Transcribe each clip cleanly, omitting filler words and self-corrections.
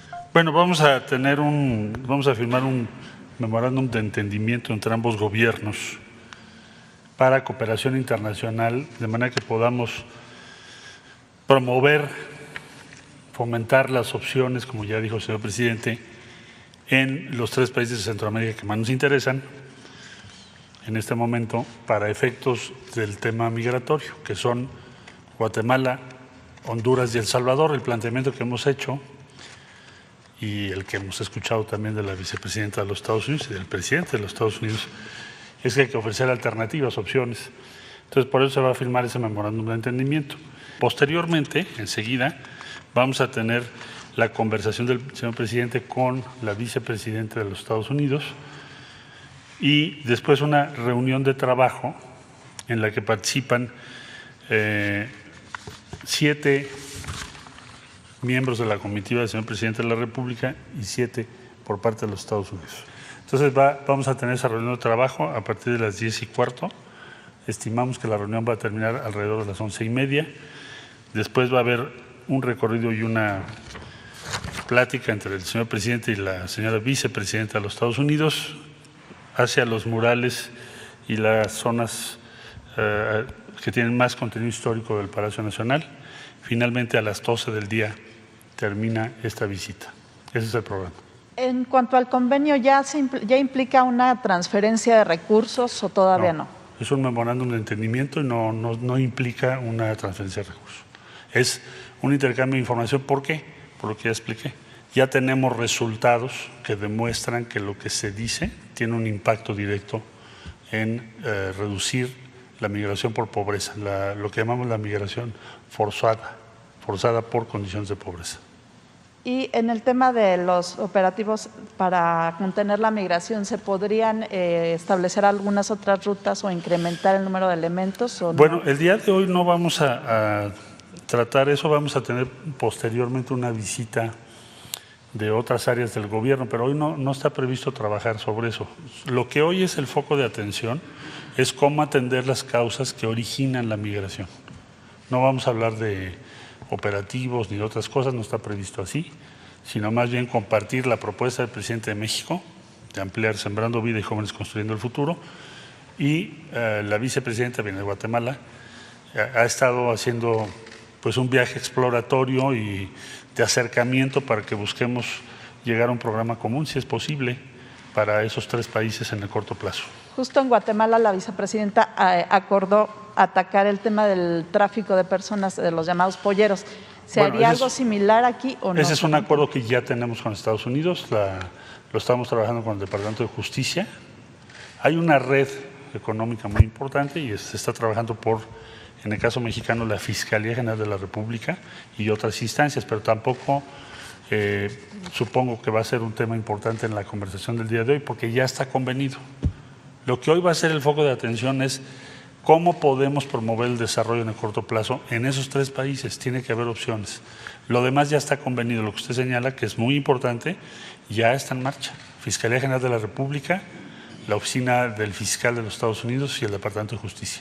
Bueno, vamos a firmar un memorándum de entendimiento entre ambos gobiernos para cooperación internacional, de manera que podamos promover, fomentar las opciones, como ya dijo el señor presidente, en los 3 países de Centroamérica que más nos interesan en este momento para efectos del tema migratorio, que son Guatemala, Honduras y El Salvador. El planteamiento que hemos hecho y el que hemos escuchado también de la vicepresidenta de los Estados Unidos y del presidente de los Estados Unidos es que hay que ofrecer alternativas, opciones. Entonces, por eso se va a firmar ese memorándum de entendimiento. Posteriormente, enseguida, vamos a tener la conversación del señor presidente con la vicepresidenta de los Estados Unidos y después una reunión de trabajo en la que participan 7 miembros de la comitiva del señor presidente de la República y 7 por parte de los Estados Unidos. Entonces vamos a tener esa reunión de trabajo a partir de las 10:15. Estimamos que la reunión va a terminar alrededor de las 11:30. Después va a haber un recorrido y una plática entre el señor presidente y la señora vicepresidenta de los Estados Unidos hacia los murales y las zonas que tienen más contenido histórico del Palacio Nacional. Finalmente, a las 12 del día termina esta visita. Ese es el programa. En cuanto al convenio, ¿ya implica una transferencia de recursos o todavía no? Es un memorándum de entendimiento y no implica una transferencia de recursos. Es un intercambio de información. ¿Por qué? Por lo que ya expliqué. Ya tenemos resultados que demuestran que lo que se dice tiene un impacto directo en reducir la migración por pobreza, lo que llamamos la migración forzada por condiciones de pobreza. Y en el tema de los operativos para contener la migración, ¿se podrían establecer algunas otras rutas o incrementar el número de elementos? ¿O no? Bueno, el día de hoy no vamos a tratar eso, vamos a tener posteriormente una visita de otras áreas del gobierno, pero hoy no está previsto trabajar sobre eso. Lo que hoy es el foco de atención es cómo atender las causas que originan la migración. No vamos a hablar de operativos ni de otras cosas, no está previsto así, sino más bien compartir la propuesta del presidente de México de ampliar Sembrando Vida y Jóvenes Construyendo el Futuro, y la vicepresidenta viene de Guatemala, ha estado haciendo pues un viaje exploratorio y de acercamiento para que busquemos llegar a un programa común, si es posible, para esos 3 países en el corto plazo. Justo en Guatemala la vicepresidenta acordó atacar el tema del tráfico de personas, de los llamados polleros. ¿Se haría algo similar aquí o no? Ese es un acuerdo que ya tenemos con Estados Unidos, lo estamos trabajando con el Departamento de Justicia. Hay una red económica muy importante y se está trabajando en el caso mexicano, la Fiscalía General de la República y otras instancias, pero tampoco supongo que va a ser un tema importante en la conversación del día de hoy, porque ya está convenido. Lo que hoy va a ser el foco de atención es cómo podemos promover el desarrollo en el corto plazo en esos 3 países. Tiene que haber opciones. Lo demás ya está convenido. Lo que usted señala, que es muy importante, ya está en marcha. Fiscalía General de la República, la Oficina del Fiscal de los Estados Unidos y el Departamento de Justicia.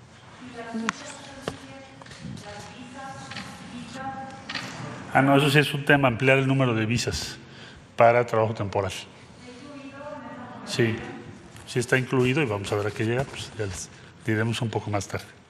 No, eso sí es un tema, ampliar el número de visas para trabajo temporal. Sí, sí está incluido y vamos a ver a qué llega, pues ya les diremos un poco más tarde.